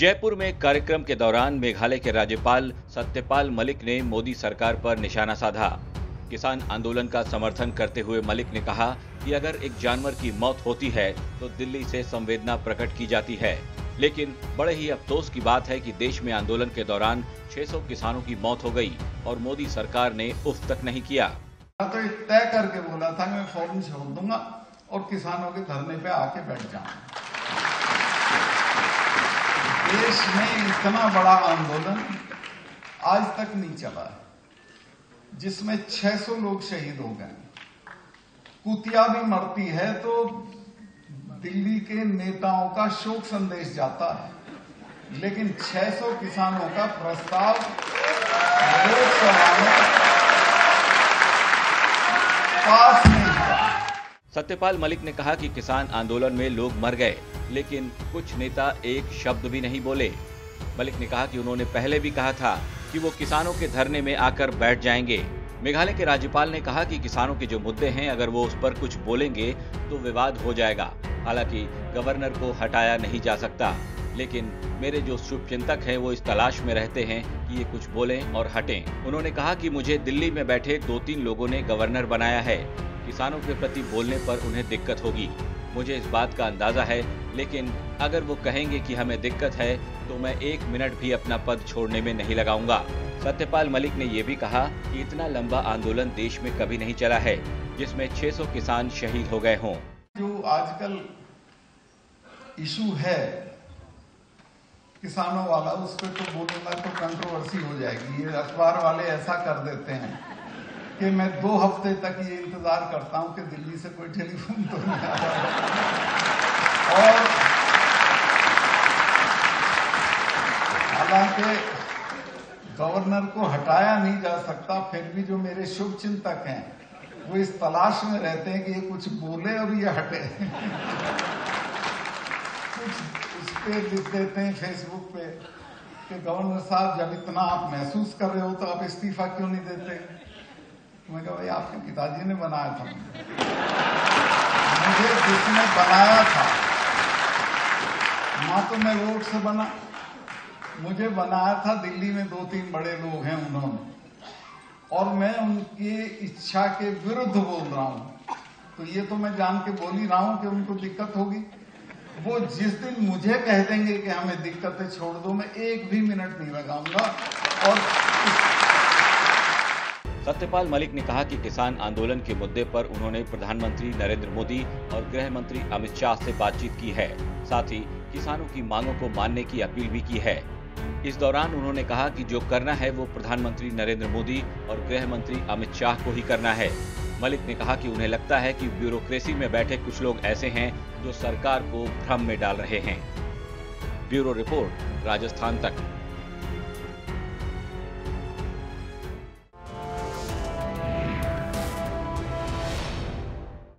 जयपुर में कार्यक्रम के दौरान मेघालय के राज्यपाल सत्यपाल मलिक ने मोदी सरकार पर निशाना साधा। किसान आंदोलन का समर्थन करते हुए मलिक ने कहा कि अगर एक जानवर की मौत होती है तो दिल्ली से संवेदना प्रकट की जाती है, लेकिन बड़े ही अफसोस की बात है कि देश में आंदोलन के दौरान 600 किसानों की मौत हो गई और मोदी सरकार ने उफ तक नहीं किया। तो तय करके बोला था मैं फौरन छोड़ दूंगा और किसानों के धरने पे आके बैठ जाऊंगा। देश में इतना बड़ा आंदोलन आज तक नहीं चला है, जिसमें 600 लोग शहीद हो गए। कुतिया भी मरती है तो दिल्ली के नेताओं का शोक संदेश जाता है, लेकिन 600 किसानों का प्रस्ताव लोकसभा में पास नहीं हुआ। सत्यपाल मलिक ने कहा कि किसान आंदोलन में लोग मर गए, लेकिन कुछ नेता एक शब्द भी नहीं बोले। मलिक ने कहा कि उन्होंने पहले भी कहा था कि वो किसानों के धरने में आकर बैठ जाएंगे। मेघालय के राज्यपाल ने कहा कि किसानों के जो मुद्दे हैं, अगर वो उस पर कुछ बोलेंगे तो विवाद हो जाएगा। हालांकि गवर्नर को हटाया नहीं जा सकता, लेकिन मेरे जो शुभचिंतक हैं वो इस तलाश में रहते हैं कि ये कुछ बोलें और हटें। उन्होंने कहा कि मुझे दिल्ली में बैठे 2-3 लोगों ने गवर्नर बनाया है, किसानों के प्रति बोलने पर उन्हें दिक्कत होगी, मुझे इस बात का अंदाजा है, लेकिन अगर वो कहेंगे कि हमें दिक्कत है तो मैं 1 मिनट भी अपना पद छोड़ने में नहीं लगाऊंगा। सत्यपाल मलिक ने यह भी कहा कि इतना लंबा आंदोलन देश में कभी नहीं चला है जिसमें 600 किसान शहीद हो गए हों। जो आजकल इशू है किसानों वाला, उस पर तो बोलूंगा तो कंट्रोवर्सी हो जाएगी। ये अखबार वाले ऐसा कर देते हैं कि मैं 2 हफ्ते तक ये इंतजार करता हूं कि दिल्ली से कोई टेलीफोन तो नहीं आ रहा। और हालांकि गवर्नर को हटाया नहीं जा सकता, फिर भी जो मेरे शुभचिंतक हैं वो इस तलाश में रहते हैं कि ये कुछ बोले और ये हटे। कुछ उस पे लिख देते हैं फेसबुक पे कि गवर्नर साहब जब इतना आप महसूस कर रहे हो तो आप इस्तीफा क्यों नहीं देते। मैं कहा भाई आपके पिताजी ने बनाया था, मुझे जिसने बनाया था, ना तो मैं वोट से बना, मुझे बनाया था दिल्ली में 2-3 बड़े लोग हैं उन्होंने, और मैं उनकी इच्छा के विरुद्ध बोल रहा हूं, तो ये तो मैं जान के बोल ही रहा हूं कि उनको दिक्कत होगी। वो जिस दिन मुझे कह देंगे कि हमें दिक्कत है छोड़ दो, मैं 1 भी मिनट नहीं लगाऊंगा। और सत्यपाल मलिक ने कहा कि किसान आंदोलन के मुद्दे पर उन्होंने प्रधानमंत्री नरेंद्र मोदी और गृह मंत्री अमित शाह से बातचीत की है, साथ ही किसानों की मांगों को मानने की अपील भी की है। इस दौरान उन्होंने कहा कि जो करना है वो प्रधानमंत्री नरेंद्र मोदी और गृह मंत्री अमित शाह को ही करना है। मलिक ने कहा कि उन्हें लगता है कि ब्यूरोक्रेसी में बैठे कुछ लोग ऐसे हैं जो सरकार को भ्रम में डाल रहे हैं। ब्यूरो रिपोर्ट, राजस्थान तक।